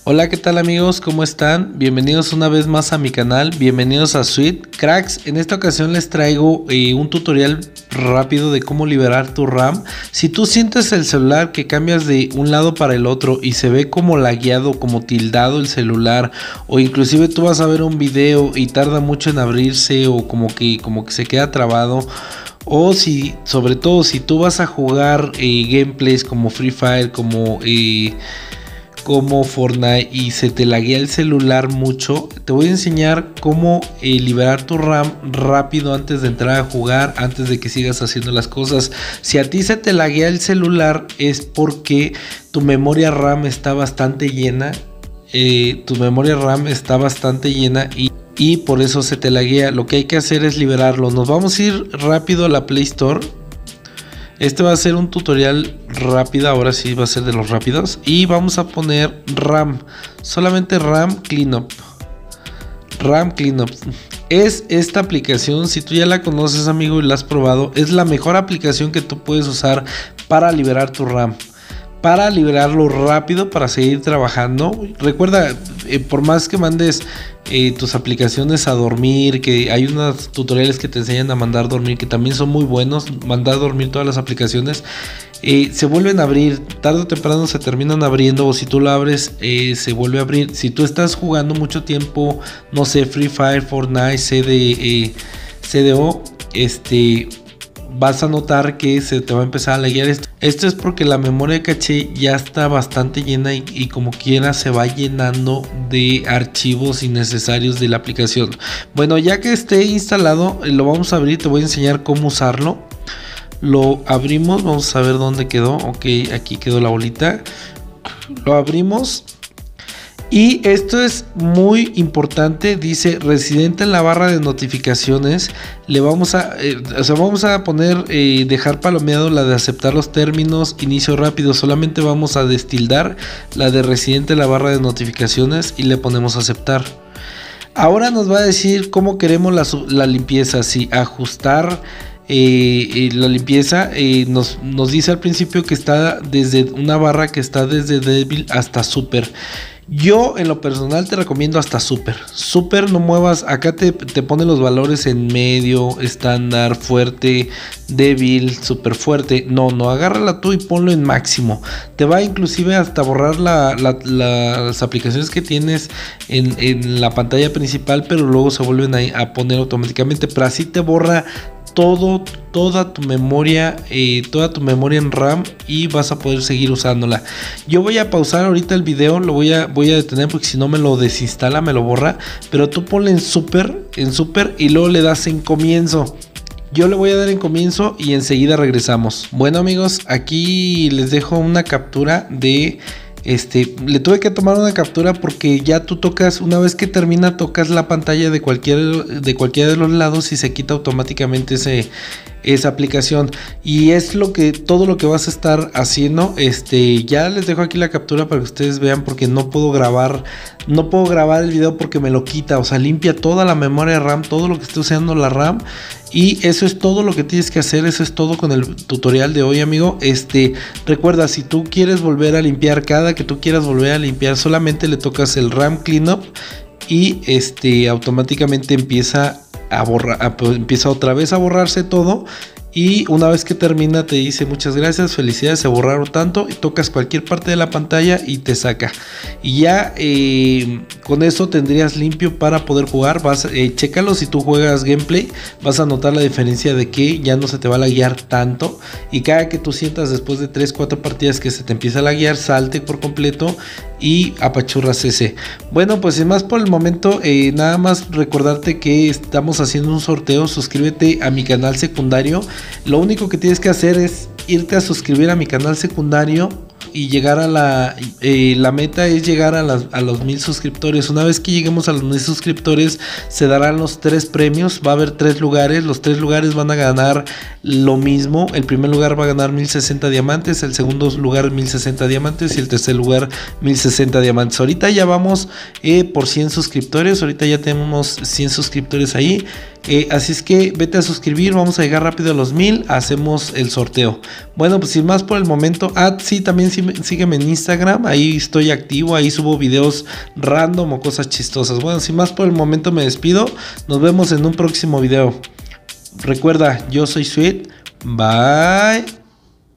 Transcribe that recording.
Hola, ¿qué tal amigos? ¿Cómo están? Bienvenidos una vez más a mi canal, bienvenidos a Sweet Cracks. En esta ocasión les traigo un tutorial rápido de cómo liberar tu RAM. Si tú sientes el celular que cambias de un lado para el otro y se ve como lagueado, como tildado el celular, o inclusive tú vas a ver un video y tarda mucho en abrirse o como que se queda trabado, o si sobre todo si tú vas a jugar gameplays como Free Fire, como Fortnite y se te laguea el celular mucho, te voy a enseñar cómo liberar tu RAM rápido antes de entrar a jugar, antes de que sigas haciendo las cosas. Si a ti se te laguea el celular es porque tu memoria RAM está bastante llena, y por eso se te laguea. Lo que hay que hacer es liberarlo. Nos vamos a ir rápido a la Play Store. Este va a ser un tutorial rápido, ahora sí va a ser de los rápidos. Y vamos a poner RAM, solamente RAM Cleanup. RAM Cleanup. Es esta aplicación, si tú ya la conoces amigo y la has probado, es la mejor aplicación que tú puedes usar para liberar tu RAM. Para liberarlo rápido, para seguir trabajando. Recuerda, por más que mandes tus aplicaciones a dormir, que hay unos tutoriales que te enseñan a mandar dormir, que también son muy buenos, mandar dormir todas las aplicaciones, se vuelven a abrir, tarde o temprano se terminan abriendo, o si tú lo abres, se vuelve a abrir. Si tú estás jugando mucho tiempo, no sé, Free Fire, Fortnite, CDO, vas a notar que se te va a empezar a laguear esto. Esto es porque la memoria de caché ya está bastante llena y como quiera se va llenando de archivos innecesarios de la aplicación. Bueno, ya que esté instalado, lo vamos a abrir, te voy a enseñar cómo usarlo. Lo abrimos, vamos a ver dónde quedó. Ok, aquí quedó la bolita. Lo abrimos. Y esto es muy importante, dice residente en la barra de notificaciones. Le vamos a, vamos a poner, dejar palomeado la de aceptar los términos, inicio rápido. Solamente vamos a destildar la de residente en la barra de notificaciones y le ponemos aceptar. Ahora nos va a decir cómo queremos la limpieza, si ajustar la limpieza. Nos dice al principio que está desde una barra que está desde débil hasta super. Yo en lo personal te recomiendo hasta super. Super no muevas, acá te pone los valores en medio, estándar, fuerte, débil, super fuerte. No, agárrala tú y ponlo en máximo. Te va inclusive hasta borrar las aplicaciones que tienes en la pantalla principal, pero luego se vuelven a poner automáticamente. Pero así te borra toda tu memoria en RAM y vas a poder seguir usándola. Yo voy a pausar ahorita el video, lo voy a detener porque si no me lo desinstala, me lo borra. Pero tú ponle en super y luego le das en comienzo. Yo le voy a dar en comienzo y enseguida regresamos. Bueno amigos, aquí les dejo una captura de... le tuve que tomar una captura porque ya tú tocas, una vez que termina, tocas la pantalla de cualquiera de los lados y se quita automáticamente esa aplicación. Y es todo lo que vas a estar haciendo. Ya les dejo aquí la captura para que ustedes vean, porque no puedo grabar el video porque me lo quita. O sea, limpia toda la memoria RAM, todo lo que esté usando la RAM. Y eso es todo lo que tienes que hacer. Eso es todo con el tutorial de hoy, amigo. Recuerda, si tú quieres volver a limpiar, cada que tú quieras volver a limpiar, solamente le tocas el RAM Cleanup y automáticamente empieza otra vez a borrarse todo. Y una vez que termina te dice muchas gracias, felicidades, se borraron tanto, y tocas cualquier parte de la pantalla y te saca. Y ya con eso tendrías limpio para poder jugar. Chécalo, si tú juegas gameplay vas a notar la diferencia de que ya no se te va a laguear tanto. Y cada que tú sientas después de 3-4 partidas que se te empieza a laguear, salte por completo y apachurras ese. Bueno, pues sin más por el momento, nada más recordarte que estamos haciendo un sorteo. Suscríbete a mi canal secundario. Lo único que tienes que hacer es irte a suscribir a mi canal secundario y llegar a la meta es llegar a los 1000 suscriptores. Una vez que lleguemos a los 1000 suscriptores se darán los 3 premios. Va a haber 3 lugares, los 3 lugares van a ganar lo mismo. El primer lugar va a ganar 1060 diamantes, el segundo lugar 1060 diamantes y el tercer lugar 1060 diamantes. Ahorita ya vamos por 100 suscriptores, ahorita ya tenemos 100 suscriptores ahí. Así es que vete a suscribir, vamos a llegar rápido a los 1000, hacemos el sorteo. Bueno, pues sin más por el momento. Sí, también también sígueme en Instagram, ahí estoy activo, ahí subo videos random o cosas chistosas. Bueno, sin más por el momento me despido, nos vemos en un próximo video. Recuerda, yo soy Sweet, bye.